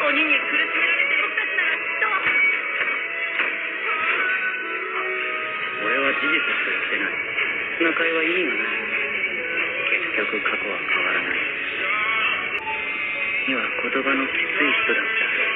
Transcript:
鬼に苦しめられて僕たちならきっと。 俺は事実しか言ってない。仲居は意味がない。結局過去は変わらない。には言葉のきつい人だった。